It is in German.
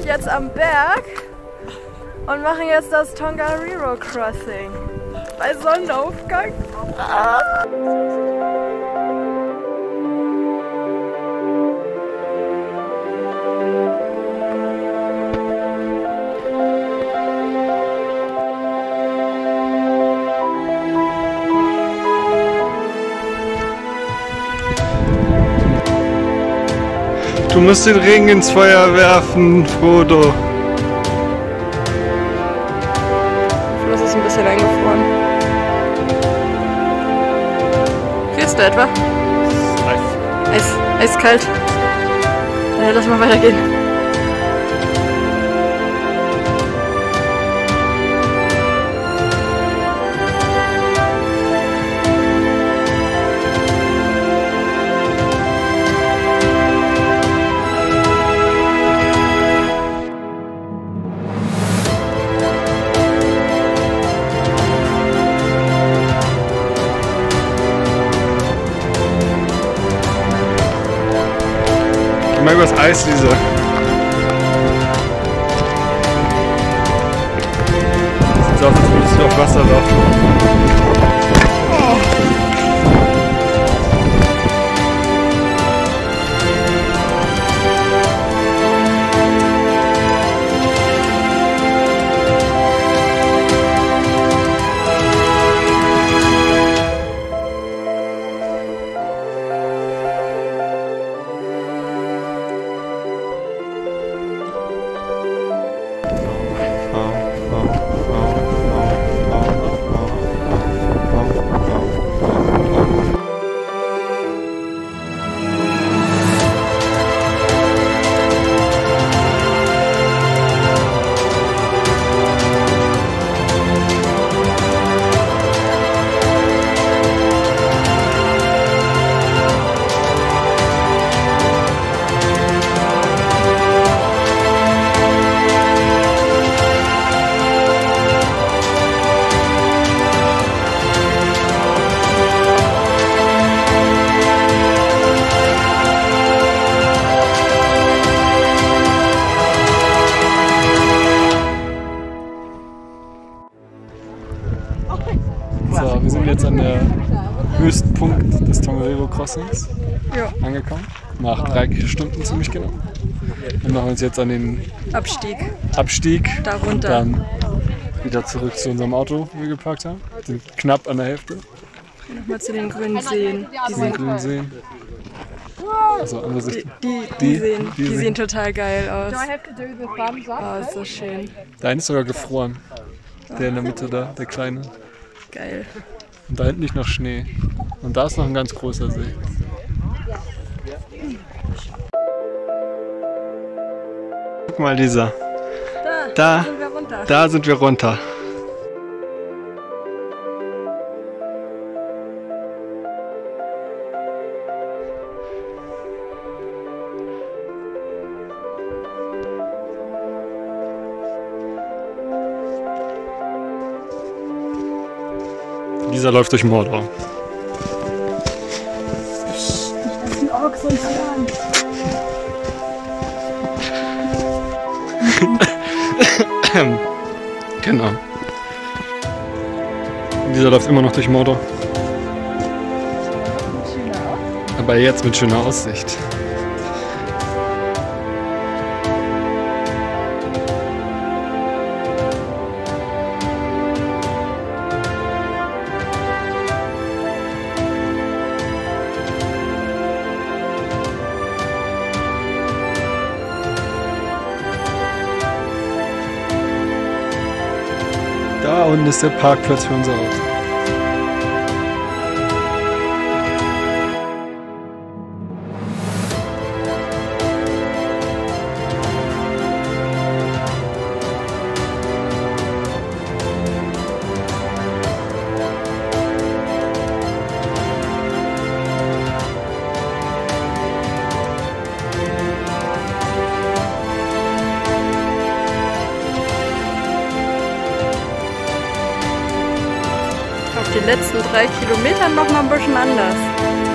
sind jetzt am Berg und machen jetzt das Tongariro Crossing. Bei Sonnenaufgang. Du musst den Ring ins Feuer werfen, Frodo. Der Fluss ist ein bisschen eingefroren. Frierst du etwa? Eiskalt. Lass mal weitergehen. Mal übers Eis, Lisa. Sieht aus, als würdest du auf Wasser laufen. So, wir sind jetzt an der höchsten Punkt des Tongariro Crossings angekommen. Nach 3 Stunden ziemlich genau. Wir machen uns jetzt an den Abstieg Darunter. Und dann wieder zurück zu unserem Auto, wo wir geparkt haben. Wir sind knapp an der Hälfte. Nochmal zu den grünen Seen. Also andere Sicht. Die sehen total geil aus. Oh, ist so schön. Der eine ist sogar gefroren. Der in der Mitte da, der kleine. Geil. Und da hinten liegt noch Schnee. Und da ist noch ein ganz großer See. Guck mal, Lisa. Da sind wir runter. Da sind wir runter. Lisa läuft durch Mordor. Das sind Orks und Bären. Genau. Lisa läuft immer noch durch Mordor. Aber jetzt mit schöner Aussicht. Da unten ist der Parkplatz für unser Auto. Die letzten 3 Kilometer noch mal ein bisschen anders.